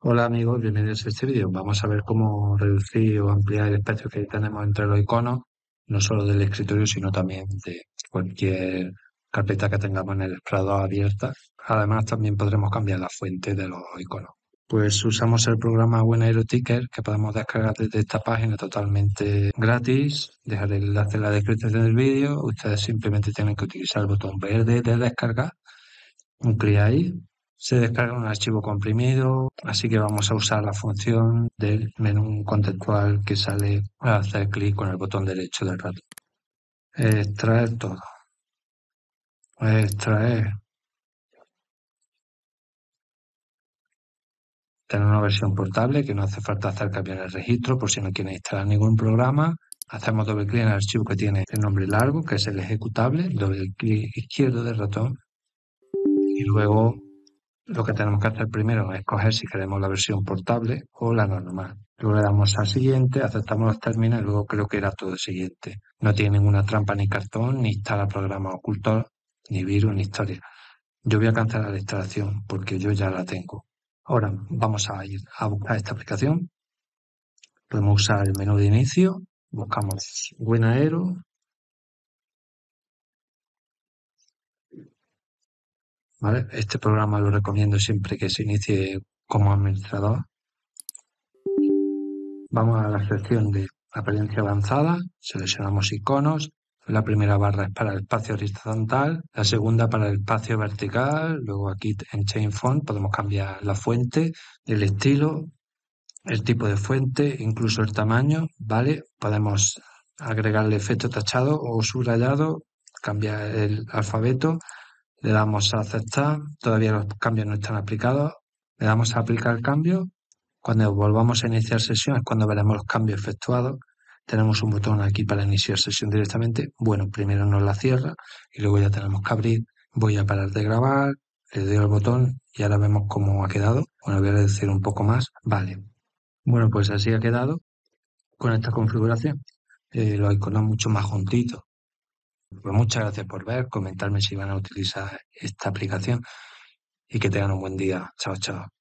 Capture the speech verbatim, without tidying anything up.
Hola amigos, bienvenidos a este vídeo. Vamos a ver cómo reducir o ampliar el espacio que tenemos entre los iconos, no solo del escritorio, sino también de cualquier carpeta que tengamos en el explorador abierta. Además, también podremos cambiar la fuente de los iconos. Pues usamos el programa Buenero Ticker que podemos descargar desde esta página totalmente gratis. Dejaré el enlace en la descripción del vídeo. Ustedes simplemente tienen que utilizar el botón verde de descargar, un clic ahí. Se descarga un archivo comprimido, así que vamos a usar la función del menú contextual que sale al hacer clic con el botón derecho del ratón. Extraer todo. Extraer. Tener una versión portable que no hace falta hacer cambiar el registro por si no quieren instalar ningún programa. Hacemos doble clic en el archivo que tiene el nombre largo, que es el ejecutable, doble clic izquierdo del ratón y luego lo que tenemos que hacer primero es escoger si queremos la versión portable o la normal. Luego le damos a siguiente, aceptamos los términos y luego creo que era todo siguiente. No tiene ninguna trampa ni cartón, ni instala programas ocultos, ni virus, ni historia. Yo voy a cancelar la instalación porque yo ya la tengo. Ahora vamos a ir a buscar esta aplicación. Podemos usar el menú de inicio, buscamos Buenaero. ¿Vale? Este programa lo recomiendo siempre que se inicie como administrador. Vamos a la sección de apariencia avanzada, seleccionamos iconos. La primera barra es para el espacio horizontal, la segunda para el espacio vertical. Luego aquí en Change Font podemos cambiar la fuente, el estilo, el tipo de fuente, incluso el tamaño, ¿vale? Podemos agregarle efecto tachado o subrayado, cambiar el alfabeto, le damos a aceptar, todavía los cambios no están aplicados, le damos a aplicar cambio. Cuando volvamos a iniciar sesión es cuando veremos los cambios efectuados. Tenemos un botón aquí para iniciar sesión directamente. Bueno, primero nos la cierra y luego ya tenemos que abrir. Voy a parar de grabar, le doy al botón y ahora vemos cómo ha quedado. Bueno, voy a decir un poco más. Vale. Bueno, pues así ha quedado con esta configuración. Eh, los iconos mucho más juntitos. Pues muchas gracias por ver, comentarme si van a utilizar esta aplicación y que tengan un buen día. Chao, chao.